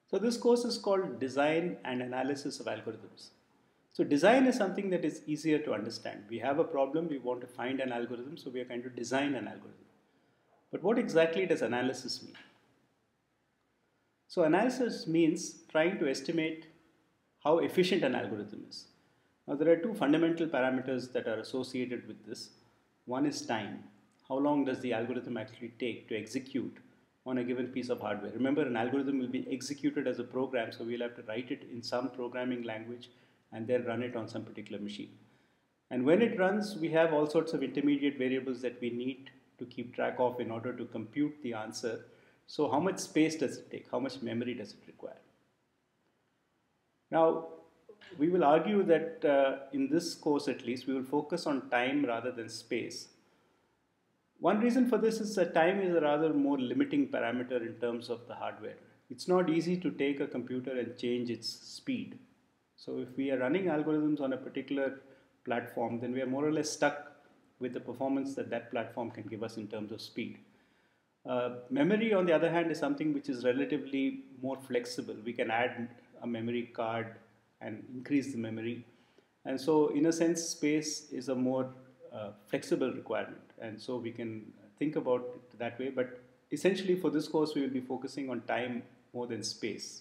So this course is called Design and Analysis of Algorithms. So design is something that is easier to understand. We have a problem, we want to find an algorithm, so we are going to design an algorithm. But what exactly does analysis mean? So analysis means trying to estimate how efficient an algorithm is. Now there are two fundamental parameters that are associated with this. One is time. How long does the algorithm actually take to execute on a given piece of hardware? Remember, an algorithm will be executed as a program, so we'll have to write it in some programming language and then run it on some particular machine. And when it runs, we have all sorts of intermediate variables that we need to keep track of in order to compute the answer. So how much space does it take? How much memory does it require? Now, we will argue that in this course at least, we will focus on time rather than space. One reason for this is that time is a rather more limiting parameter in terms of the hardware. It's not easy to take a computer and change its speed. So if we are running algorithms on a particular platform, then we are more or less stuck with the performance that that platform can give us in terms of speed. Memory, on the other hand, is something which is relatively more flexible. We can add a memory card and increase the memory. And so, in a sense, space is a more flexible requirement. And so, we can think about it that way. But essentially, for this course, we will be focusing on time more than space.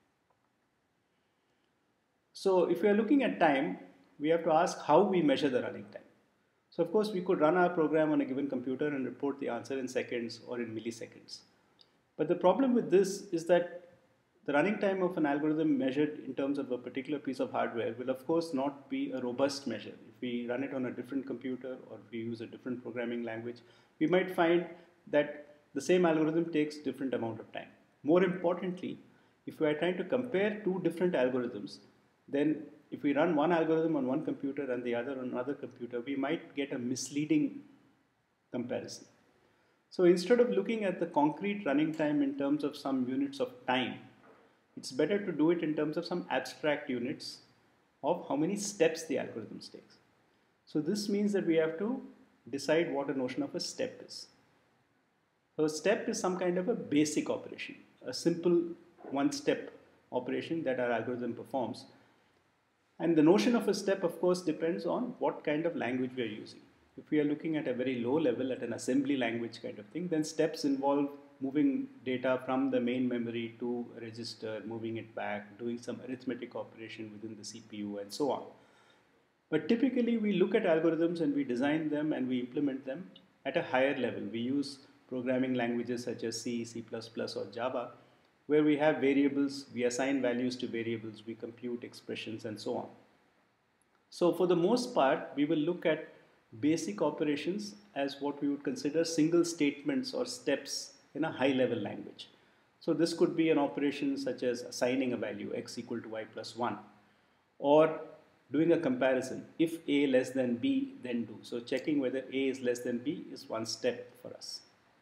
So, if we are looking at time, we have to ask how we measure the running time. So of course we could run our program on a given computer and report the answer in seconds or in milliseconds. But the problem with this is that the running time of an algorithm measured in terms of a particular piece of hardware will of course not be a robust measure. If we run it on a different computer or if we use a different programming language, we might find that the same algorithm takes different amount of time. More importantly, if we are trying to compare two different algorithms, then if we run one algorithm on one computer and the other on another computer, we might get a misleading comparison. So instead of looking at the concrete running time in terms of some units of time, it's better to do it in terms of some abstract units of how many steps the algorithm takes. So this means that we have to decide what a notion of a step is. So a step is some kind of a basic operation, a simple one-step operation that our algorithm performs. And the notion of a step, of course, depends on what kind of language we are using. If we are looking at a very low level, at an assembly language kind of thing, then steps involve moving data from the main memory to a register, moving it back, doing some arithmetic operation within the CPU, and so on. But typically, we look at algorithms and we design them and we implement them at a higher level. We use programming languages such as C, C++, or Java, where we have variables, we assign values to variables, we compute expressions and so on. So for the most part, we will look at basic operations as what we would consider single statements or steps in a high level language. So this could be an operation such as assigning a value x equal to y plus 1 or doing a comparison. If a less than b, then do. So checking whether a is less than b is one step for us.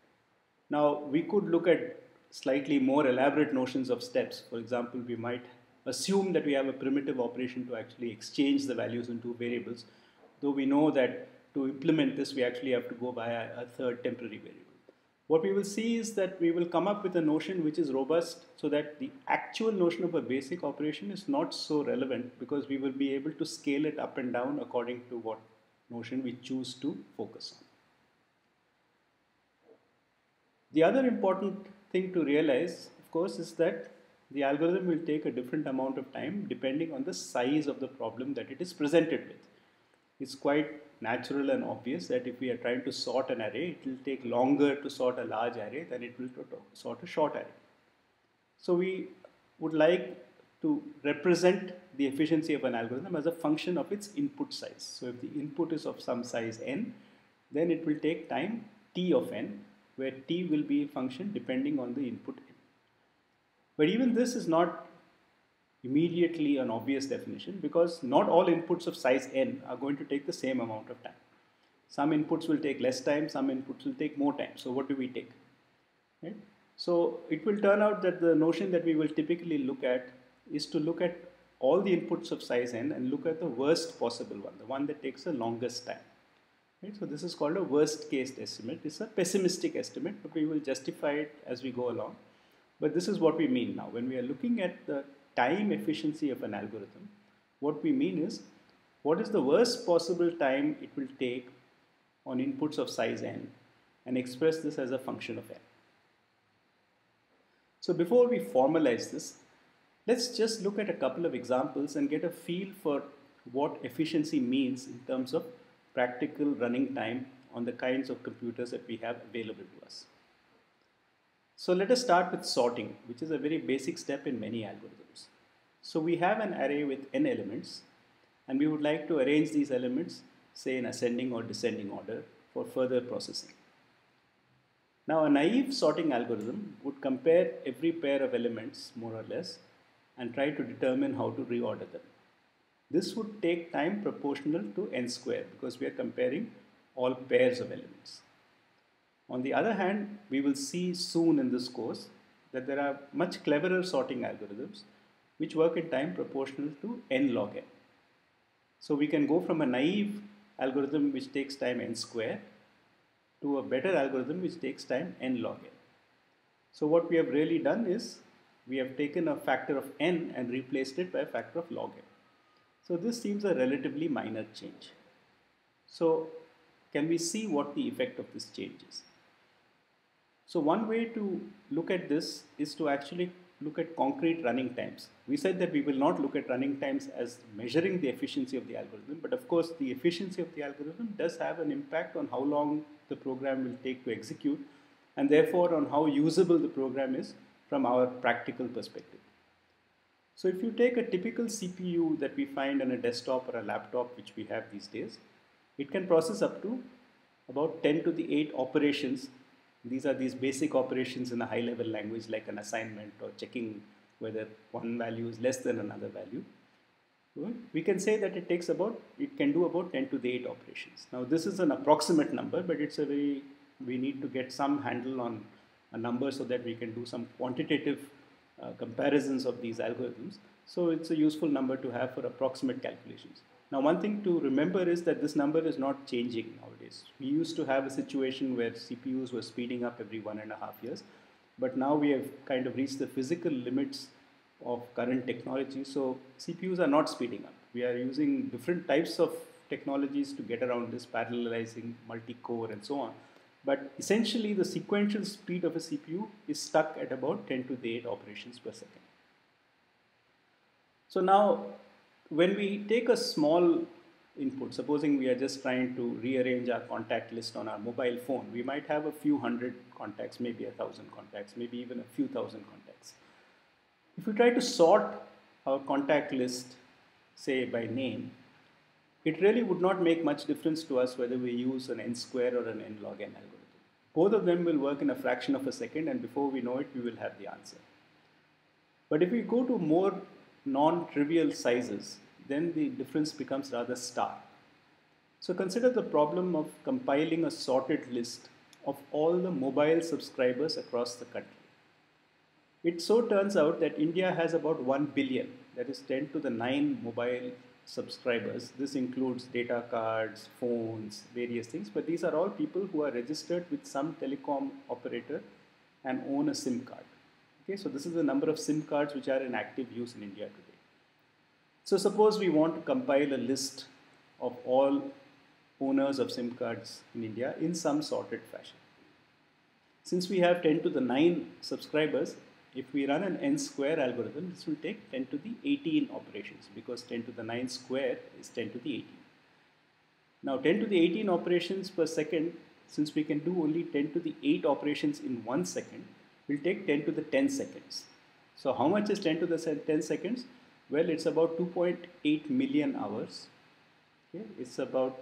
Now we could look at slightly more elaborate notions of steps. For example, we might assume that we have a primitive operation to actually exchange the values into variables, though we know that to implement this we actually have to go by a third temporary variable. What we will see is that we will come up with a notion which is robust so that the actual notion of a basic operation is not so relevant because we will be able to scale it up and down according to what notion we choose to focus on. The other important thing to realize, of course, is that the algorithm will take a different amount of time depending on the size of the problem that it is presented with. It's quite natural and obvious that if we are trying to sort an array, it will take longer to sort a large array than it will to sort a short array. So we would like to represent the efficiency of an algorithm as a function of its input size. So if the input is of some size n, then it will take time t of n, where t will be a function depending on the input n. But even this is not immediately an obvious definition because not all inputs of size n are going to take the same amount of time. Some inputs will take less time, some inputs will take more time. So what do we take? Right? So it will turn out that the notion that we will typically look at is to look at all the inputs of size n and look at the worst possible one, the one that takes the longest time. Right? So this is called a worst case estimate. It's a pessimistic estimate, but we will justify it as we go along. But this is what we mean now. When we are looking at the time efficiency of an algorithm, what we mean is what is the worst possible time it will take on inputs of size n, and express this as a function of n. So before we formalize this, let's just look at a couple of examples and get a feel for what efficiency means in terms of practical running time on the kinds of computers that we have available to us. So let us start with sorting, which is a very basic step in many algorithms. So we have an array with n elements, and we would like to arrange these elements, say in ascending or descending order, for further processing. Now a naive sorting algorithm would compare every pair of elements, more or less, and try to determine how to reorder them. This would take time proportional to n square because we are comparing all pairs of elements. On the other hand, we will see soon in this course that there are much cleverer sorting algorithms which work in time proportional to n log n. So we can go from a naive algorithm which takes time n square to a better algorithm which takes time n log n. So what we have really done is we have taken a factor of n and replaced it by a factor of log n. So this seems a relatively minor change. So can we see what the effect of this change is? So one way to look at this is to actually look at concrete running times. We said that we will not look at running times as measuring the efficiency of the algorithm, but of course the efficiency of the algorithm does have an impact on how long the program will take to execute, and therefore on how usable the program is from our practical perspective. So if you take a typical CPU that we find on a desktop or a laptop, which we have these days, it can process up to about 10 to the 8 operations. These are these basic operations in a high level language like an assignment or checking whether one value is less than another value. We can say that it can do about 10 to the 8 operations. Now this is an approximate number, but we need to get some handle on a number so that we can do some quantitative comparisons of these algorithms. So it's a useful number to have for approximate calculations. Now one thing to remember is that this number is not changing nowadays. We used to have a situation where CPUs were speeding up every 1.5 years, but now we have kind of reached the physical limits of current technology. So CPUs are not speeding up. We are using different types of technologies to get around this, parallelizing, multi-core and so on. But essentially the sequential speed of a CPU is stuck at about 10 to the 8 operations per second. So now when we take a small input, supposing we are just trying to rearrange our contact list on our mobile phone, we might have a few hundred contacts, maybe 1,000 contacts, maybe even a few thousand contacts. If we try to sort our contact list, say by name, it really would not make much difference to us whether we use an n square or an n log n algorithm. Both of them will work in a fraction of a second, and before we know it, we will have the answer. But if we go to more non-trivial sizes, then the difference becomes rather stark. So consider the problem of compiling a sorted list of all the mobile subscribers across the country. It so turns out that India has about 1 billion, that is 10 to the 9 mobile subscribers. This includes data cards, phones, various things, but these are all people who are registered with some telecom operator and own a SIM card. Okay, so this is the number of SIM cards which are in active use in India today. So suppose we want to compile a list of all owners of SIM cards in India in some sorted fashion. Since we have 10 to the 9 subscribers, if we run an n square algorithm, this will take 10 to the 18 operations, because 10 to the 9 square is 10 to the 18. Now 10 to the 18 operations per second, since we can do only 10 to the 8 operations in 1 second, will take 10 to the 10 seconds. So how much is 10 to the 10 seconds? Well, it's about 2.8 million hours. Okay? It's about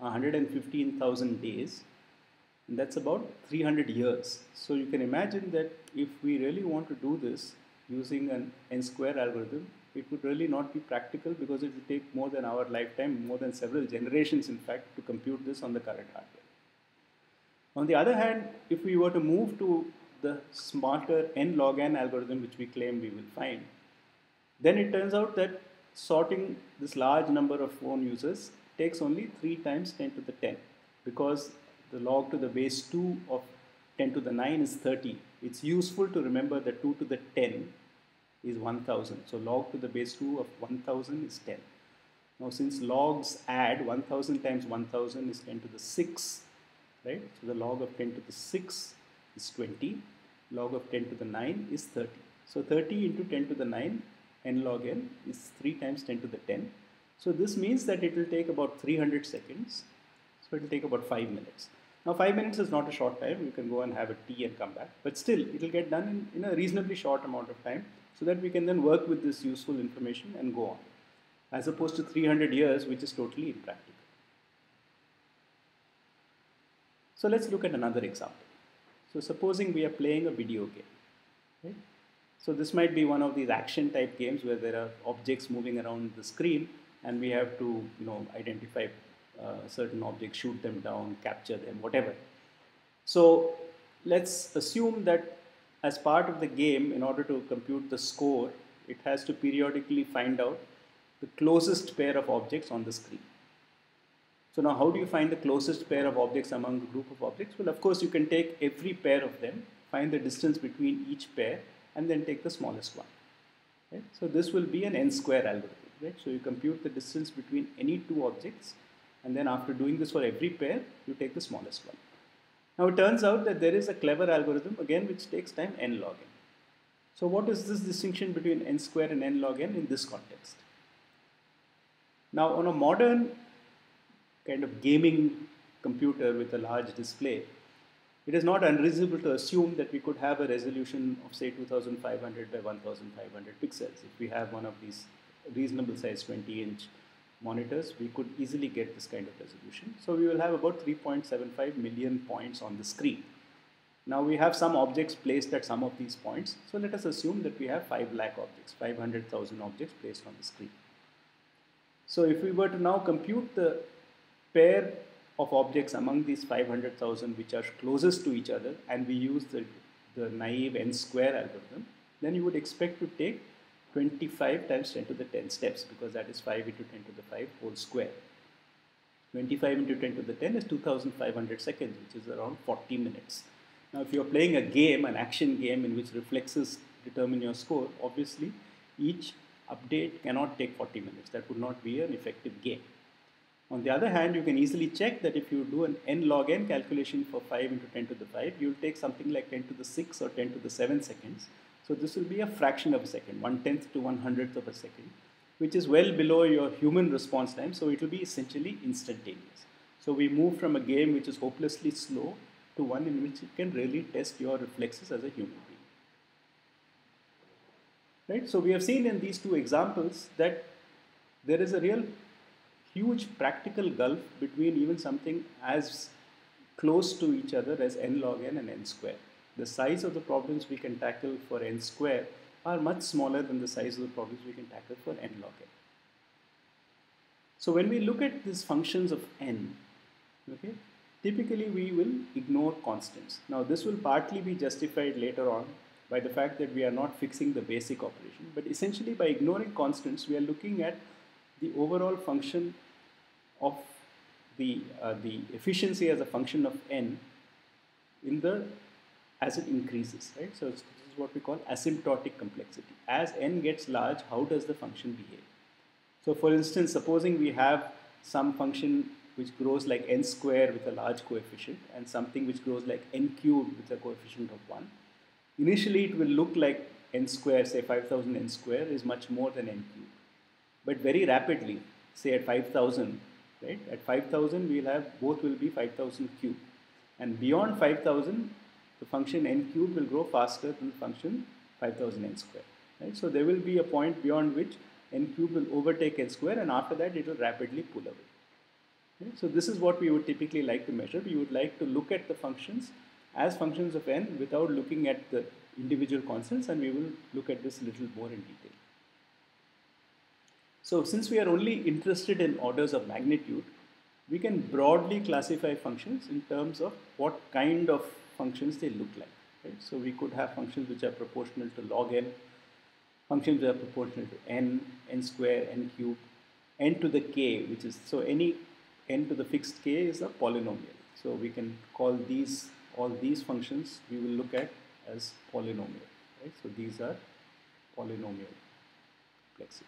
115,000 days. And that's about 300 years. So you can imagine that if we really want to do this using an n square algorithm, it would really not be practical, because it would take more than our lifetime, more than several generations in fact, to compute this on the current hardware. On the other hand, if we were to move to the smarter n log n algorithm, which we claim we will find, then it turns out that sorting this large number of phone users takes only 3 times 10 to the 10, because the log to the base 2 of 10 to the 9 is 30. it's useful to remember that 2 to the 10 is 1000. So log to the base 2 of 1000 is 10. Now since logs add, 1000 times 1000 is 10 to the 6, right? So the log of 10 to the 6 is 20. Log of 10 to the 9 is 30. So 30 into 10 to the 9, n log n is 3 times 10 to the 10. So this means that it will take about 300 seconds. So it will take about 5 minutes. Now 5 minutes is not a short time. You can go and have a tea and come back. But still, it will get done in a reasonably short amount of time so that we can then work with this useful information and go on. As opposed to 300 years, which is totally impractical. So let's look at another example. So supposing we are playing a video game. Right? So this might be one of these action type games where there are objects moving around the screen and we have to identify certain objects, shoot them down, capture them, whatever. So let's assume that as part of the game, in order to compute the score, it has to periodically find out the closest pair of objects on the screen. So now how do you find the closest pair of objects among a group of objects? Well, of course, you can take every pair of them, find the distance between each pair, and then take the smallest one. Right? So this will be an n-square algorithm. Right? So you compute the distance between any two objects, and then after doing this for every pair, you take the smallest one. Now it turns out that there is a clever algorithm, again, which takes time n log n. So what is this distinction between n square and n log n in this context? Now on a modern kind of gaming computer with a large display, it is not unreasonable to assume that we could have a resolution of say 2500 by 1500 pixels. If we have one of these reasonable size 20-inch monitors, we could easily get this kind of resolution. So we will have about 3.75 million points on the screen. Now we have some objects placed at some of these points. So let us assume that we have 5 lakh objects, 500,000 objects placed on the screen. So if we were to now compute the pair of objects among these 500,000 which are closest to each other, and we use the naive n-square algorithm, then you would expect to take 25 times 10 to the 10 steps, because that is 5 into 10 to the 5 whole square. 25 into 10 to the 10 is 2500 seconds, which is around 40 minutes. Now if you're playing a game, an action game in which reflexes determine your score, obviously each update cannot take 40 minutes. That would not be an effective game. On the other hand, you can easily check that if you do an n log n calculation for 5 into 10 to the 5, you will take something like 10 to the 6 or 10 to the 7 seconds. So this will be a fraction of a second, 1/10 to 1/100th of a second, which is well below your human response time. So it will be essentially instantaneous. So we move from a game which is hopelessly slow to one in which it can really test your reflexes as a human being. Right? So we have seen in these two examples that there is a real huge practical gulf between even something as close to each other as n log n and n square. The size of the problems we can tackle for n square are much smaller than the size of the problems we can tackle for n log n. So when we look at these functions of n, okay, typically we will ignore constants. Now this will partly be justified later on by the fact that we are not fixing the basic operation, but essentially by ignoring constants we are looking at the overall function of the efficiency as a function of n as it increases, right? So this is what we call asymptotic complexity. As n gets large, how does the function behave? So for instance, supposing we have some function which grows like n square with a large coefficient and something which grows like n cubed with a coefficient of 1. Initially it will look like n square, say 5000 n square is much more than n cubed. But very rapidly, say at 5000, right? At 5000, both will be 5000 cubed. And beyond 5000, the function n cubed will grow faster than the function 5000 n square. Right? So there will be a point beyond which n cubed will overtake n square, and after that it will rapidly pull away. Right? So this is what we would typically like to measure. We would like to look at the functions as functions of n without looking at the individual constants, and we will look at this a little more in detail. So since we are only interested in orders of magnitude, we can broadly classify functions in terms of what kind of functions they look like. Right? So we could have functions which are proportional to log n, functions which are proportional to n, n square, n cube, n to the k, which is, so any n to the fixed k is a polynomial. So we can call all these functions we will look at as polynomial, right? So these are polynomial complexity.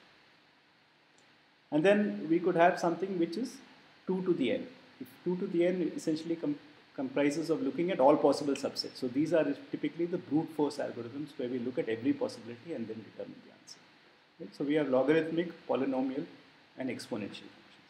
And then we could have something which is 2 to the n. If 2 to the n essentially comprises of looking at all possible subsets. So these are typically the brute force algorithms where we look at every possibility and then determine the answer. Right? So we have logarithmic, polynomial, and exponential functions.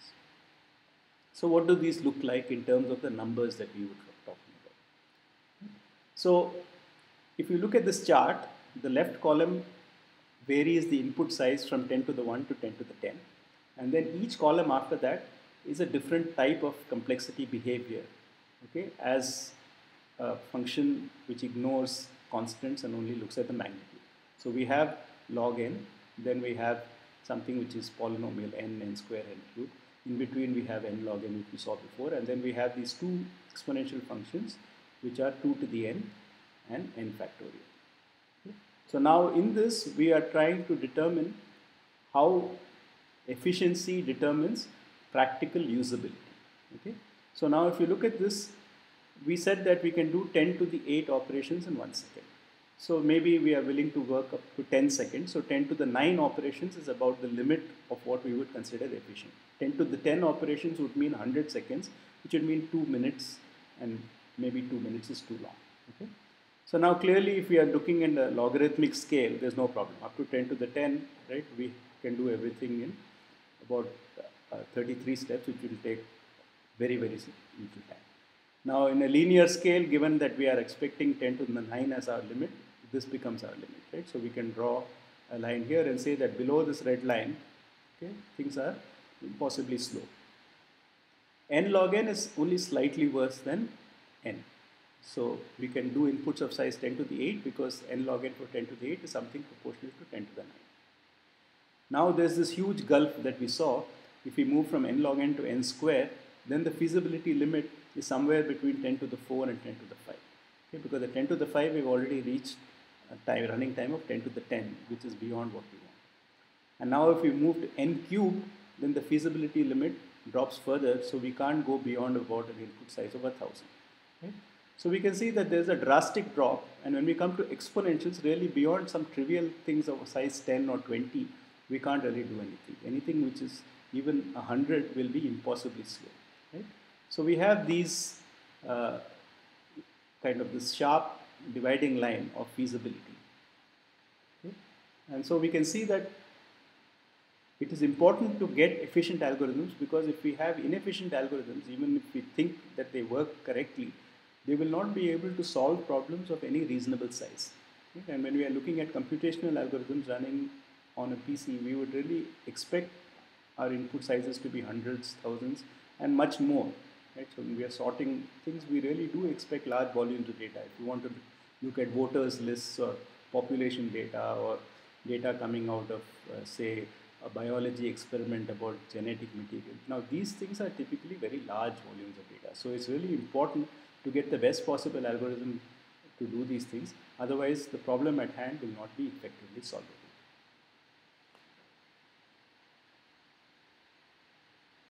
So what do these look like in terms of the numbers that we were talking about? So if you look at this chart, the left column varies the input size from 10 to the 1 to 10 to the 10. And then each column after that is a different type of complexity behavior, okay, as a function which ignores constants and only looks at the magnitude. So we have log n, then we have something which is polynomial n square, n cube. In between we have n log n, which we saw before, and then we have these two exponential functions which are 2 to the n and n factorial. Okay. So now in this we are trying to determine how efficiency determines practical usability. Okay? So now if you look at this, we said that we can do 10 to the 8 operations in 1 second. So maybe we are willing to work up to 10 seconds. So 10 to the 9 operations is about the limit of what we would consider efficient. 10 to the 10 operations would mean 100 seconds, which would mean 2 minutes, and maybe 2 minutes is too long. Okay? So now clearly if we are looking in a logarithmic scale, there's no problem. Up to 10 to the 10, right, we can do everything in about 33 steps, which will take very, very little time. Now in a linear scale, given that we are expecting 10 to the 9 as our limit, this becomes our limit, right? So we can draw a line here and say that below this red line, okay, things are impossibly slow. N log n is only slightly worse than n. So we can do inputs of size 10 to the 8 because n log n for 10 to the 8 is something proportional to 10 to the 9. Now there's this huge gulf that we saw. If we move from n log n to n square, then the feasibility limit is somewhere between 10 to the 4 and 10 to the 5. Okay, because the 10 to the 5 we've already reached a running time of 10 to the 10, which is beyond what we want. And now if we move to n cube, then the feasibility limit drops further, so we can't go beyond about an input size of 1000. Okay? So we can see that there's a drastic drop, and when we come to exponentials, really beyond some trivial things of size 10 or 20, we can't really do anything. Anything which is even 100 will be impossibly slow. Right? So we have these kind of this sharp dividing line of feasibility. Okay? And so we can see that it is important to get efficient algorithms, because if we have inefficient algorithms, even if we think that they work correctly, they will not be able to solve problems of any reasonable size. Okay? And when we are looking at computational algorithms running on a PC, we would really expect our input sizes to be hundreds, thousands, and much more. Right? So when we are sorting things, we really do expect large volumes of data. If you want to look at voters lists or population data or data coming out of, say, a biology experiment about genetic material. Now these things are typically very large volumes of data. So it's really important to get the best possible algorithm to do these things. Otherwise, the problem at hand will not be effectively solvable.